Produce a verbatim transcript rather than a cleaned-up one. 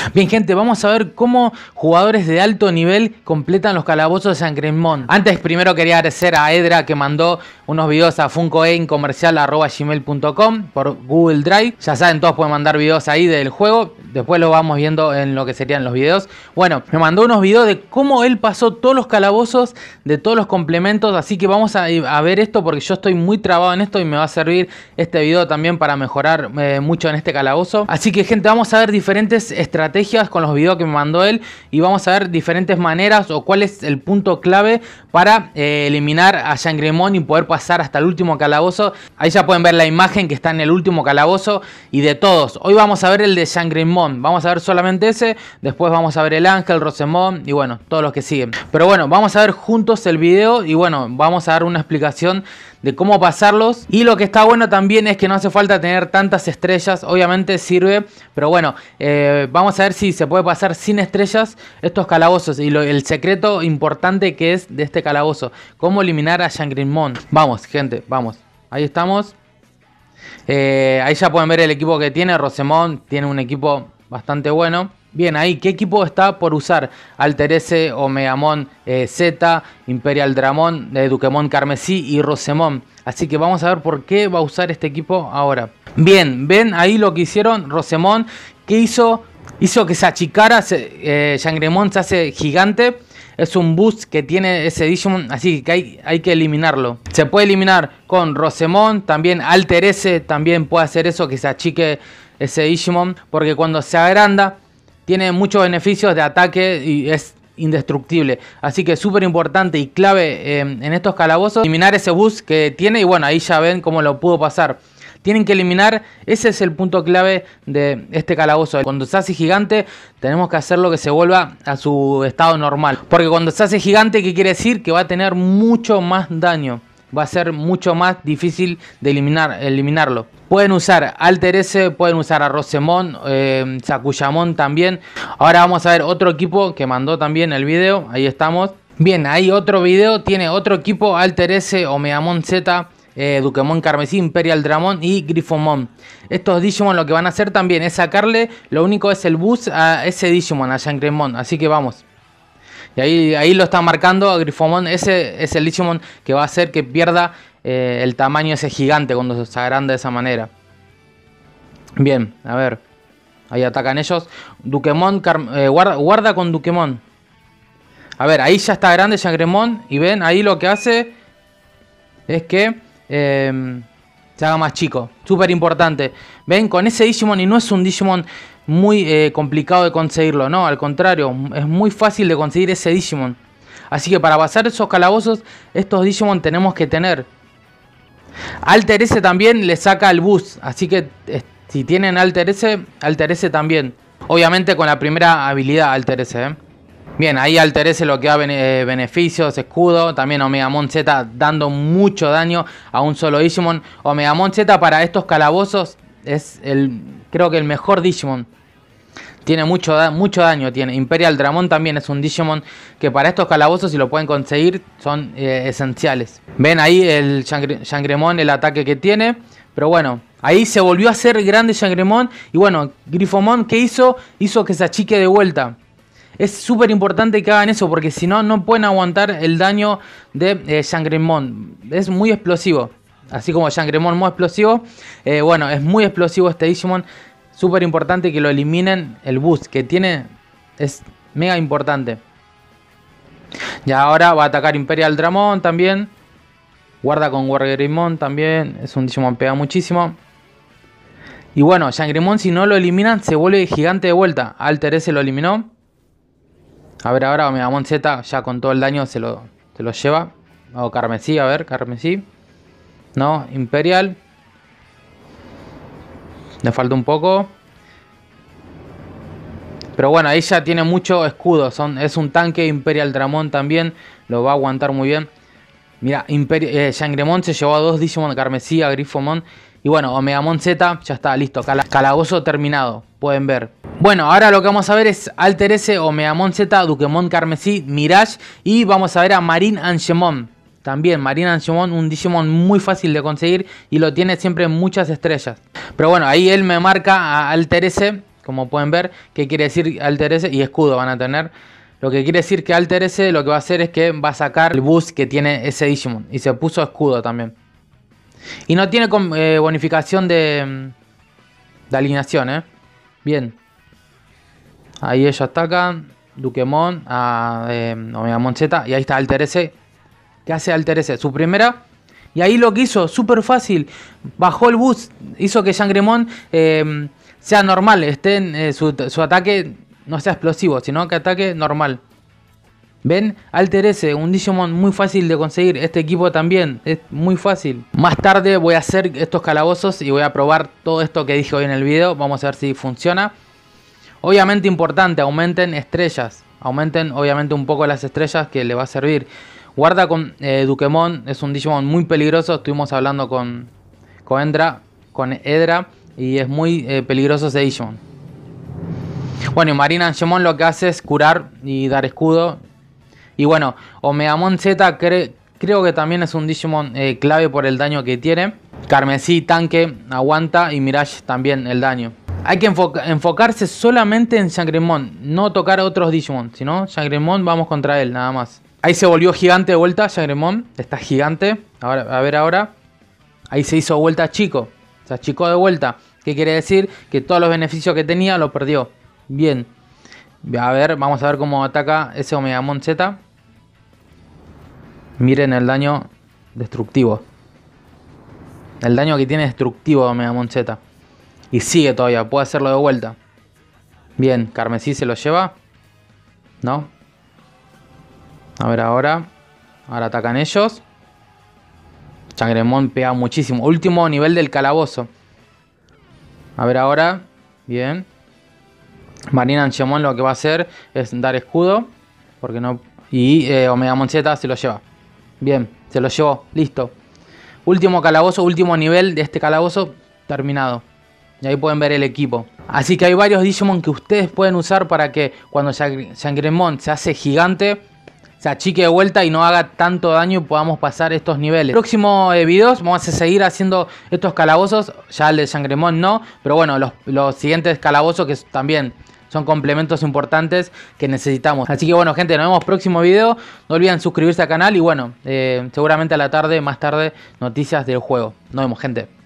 Bien, gente, vamos a ver cómo jugadores de alto nivel completan los calabozos de Shangri-Mon. Antes, primero quería agradecer a Edra que mandó unos videos a funcoeincomercial arroba gmail punto com por Google Drive. Ya saben, todos pueden mandar videos ahí del juego. Después lo vamos viendo en lo que serían los videos. Bueno, me mandó unos videos de cómo él pasó todos los calabozos de todos los complementos. Así que vamos a, a ver esto porque yo estoy muy trabado en esto y me va a servir este video también para mejorar eh, mucho en este calabozo. Así que, gente, vamos a ver diferentes estrategias con los videos que me mandó él y vamos a ver diferentes maneras o cuál es el punto clave para eh, eliminar a Shangri-Mon y poder pasar hasta el último calabozo. Ahí ya pueden ver la imagen que está en el último calabozo y de todos. Hoy vamos a ver el de Shangri-Mon. Vamos a ver solamente ese, después vamos a ver el Ángel, Rosemont y bueno, todos los que siguen. Pero bueno, vamos a ver juntos el video y bueno, vamos a dar una explicación de cómo pasarlos. Y lo que está bueno también es que no hace falta tener tantas estrellas, obviamente sirve, pero bueno, eh, vamos a ver si se puede pasar sin estrellas estos calabozos y lo, el secreto importante que es de este calabozo, cómo eliminar a Shangri-Mon. Vamos, gente, vamos, ahí estamos. Eh, ahí ya pueden ver el equipo que tiene. Rosemont tiene un equipo bastante bueno. Bien, ahí, ¿qué equipo está por usar? Alter S, Omegamon eh, Z, Imperial Dramon, eh, Dukemon Carmesí y Rosemont. Así que vamos a ver por qué va a usar este equipo ahora. Bien, ven ahí lo que hicieron Rosemont. ¿Qué hizo? Hizo que se achicara, se, eh, Shangri-Mon se hace gigante. Es un boost que tiene ese Digimon, así que hay, hay que eliminarlo. Se puede eliminar con Rosemont, también Alter S también puede hacer eso, que se achique ese Digimon. Porque cuando se agranda, tiene muchos beneficios de ataque y es indestructible. Así que es súper importante y clave eh, en estos calabozos eliminar ese boost que tiene. Y bueno, ahí ya ven cómo lo pudo pasar. Tienen que eliminar, ese es el punto clave de este calabozo. Cuando se hace gigante, tenemos que hacerlo que se vuelva a su estado normal. Porque cuando se hace gigante, ¿qué quiere decir? Que va a tener mucho más daño. Va a ser mucho más difícil de eliminar, eliminarlo. Pueden usar Alter S, pueden usar a Rosemont, eh, Sakuyamon también. Ahora vamos a ver otro equipo que mandó también el video. Ahí estamos. Bien, ahí otro video. Tiene otro equipo, Alter S, Omegamon Z, Eh, Dukemon Carmesí, Imperial Dramon y Grifomon. Estos Digimon lo que van a hacer también es sacarle, lo único es el boost a ese Digimon, a Shangri-Mon. Así que vamos. Y ahí, ahí lo está marcando a Grifomon. Ese es el Digimon que va a hacer que pierda eh, el tamaño ese gigante cuando se agranda de esa manera. Bien, a ver. Ahí atacan ellos. Dukemon, eh, guarda, guarda con Dukemon. A ver, ahí ya está grande Shangri-Mon. Y ven, ahí lo que hace es que Eh, se haga más chico, súper importante. Ven, con ese Digimon, y no es un Digimon muy eh, complicado de conseguirlo, no, al contrario, es muy fácil de conseguir ese Digimon. Así que para pasar esos calabozos, estos Digimon tenemos que tener. Alter S también le saca el boost, así que eh, si tienen Alter S, Alter S también. Obviamente con la primera habilidad Alter S, ¿eh? Bien, ahí Alter S lo que da bene, eh, beneficios, escudo. También Omegamon Z dando mucho daño a un solo Digimon. Omegamon Z para estos calabozos es el, creo que el mejor Digimon. Tiene mucho, mucho daño. Tiene Imperial Dramon también es un Digimon que para estos calabozos, si lo pueden conseguir, son eh, esenciales. Ven ahí el Shangri-Mon, el ataque que tiene. Pero bueno, ahí se volvió a hacer grande Shangri-Mon. Y bueno, Grifomon, ¿qué hizo? Hizo que se achique de vuelta. Es súper importante que hagan eso porque si no, no pueden aguantar el daño de eh, Shangri-Mon. Es muy explosivo. Así como Shangri-Mon muy explosivo. Eh, bueno, es muy explosivo este Digimon. Súper importante que lo eliminen. El boost que tiene es mega importante. Y ahora va a atacar Imperial Dramon también. Guarda con Wargreymon también. Es un Digimon que pega muchísimo. Y bueno, Shangri-Mon, si no lo eliminan, se vuelve gigante de vuelta. Alter S lo eliminó. A ver ahora Omegamon Z ya con todo el daño se lo, se lo lleva. O Carmesí, a ver, Carmesí. No, Imperial. Le falta un poco. Pero bueno, ahí ya tiene mucho escudo. Son, es un tanque. Imperial Dramon también lo va a aguantar muy bien. Mira, eh, Shangri-Mon se llevó a dos Digimon, Carmesí, a Grifomon. Y bueno, Omegamon Z ya está listo. Cala calabozo terminado. Pueden ver. Bueno, ahora lo que vamos a ver es Alter S, Omegamon Z, Dukemon Carmesí, Mirage. Y vamos a ver a Marine Angemon. También Marine Angemon, un Digimon muy fácil de conseguir. Y lo tiene siempre muchas estrellas. Pero bueno, ahí él me marca a Alter S como pueden ver. ¿Qué quiere decir Alter S? Y escudo van a tener. Lo que quiere decir que Alter S lo que va a hacer es que va a sacar el boost que tiene ese Digimon. Y se puso escudo también. Y no tiene eh, bonificación de, de alineación, ¿eh? Bien. Ahí ellos atacan. Dukemon a eh, Omegamon Z. Y ahí está Alter S. ¿Qué hace Alter S? Su primera. Y ahí lo que hizo, súper fácil. Bajó el boost. Hizo que Shangrimon eh, sea normal. Esté en, eh, su, su ataque no sea explosivo, sino que ataque normal. ¿Ven? Alter S, un Digimon muy fácil de conseguir. Este equipo también, es muy fácil. Más tarde voy a hacer estos calabozos y voy a probar todo esto que dije hoy en el video. Vamos a ver si funciona. Obviamente importante, aumenten estrellas. Aumenten obviamente un poco las estrellas que le va a servir. Guarda con eh, Dukemon, es un Digimon muy peligroso. Estuvimos hablando con, con, Endra, con Edra y es muy eh, peligroso ese Digimon. Bueno, y Marine-Angemon lo que hace es curar y dar escudo. Y bueno, Omegamon Z cre creo que también es un Digimon eh, clave por el daño que tiene. Carmesí, tanque, aguanta y Mirage también el daño. Hay que enfoca enfocarse solamente en Shangrimon, no tocar a otros Digimon, sino Shangrimon vamos contra él, nada más. Ahí se volvió gigante de vuelta, Shangrimon, está gigante. Ahora, a ver ahora. Ahí se hizo vuelta chico, se achicó de vuelta. ¿Qué quiere decir? Que todos los beneficios que tenía lo perdió. Bien. A ver, vamos a ver cómo ataca ese Omegamon Z. Miren el daño destructivo. El daño que tiene destructivo de Omegamon Z. Y sigue todavía, puede hacerlo de vuelta. Bien, Carmesí se lo lleva. ¿No? A ver ahora. Ahora atacan ellos. Shangrimon pega muchísimo. Último nivel del calabozo. A ver ahora. Bien. Marine-Angemon lo que va a hacer es dar escudo. Porque no. Y eh, Omegamon Z se lo lleva. Bien, se lo llevó. Listo. Último calabozo, último nivel de este calabozo terminado. Y ahí pueden ver el equipo. Así que hay varios Digimon que ustedes pueden usar para que cuando Shangrimon se hace gigante, se achique de vuelta y no haga tanto daño y podamos pasar estos niveles. En el próximo eh, videos vamos a seguir haciendo estos calabozos. Ya el de Shangrimon no, pero bueno, los, los siguientes calabozos que también son complementos importantes que necesitamos. Así que bueno, gente, nos vemos en el próximo video. No olviden suscribirse al canal y bueno, eh, seguramente a la tarde, más tarde, noticias del juego. Nos vemos, gente.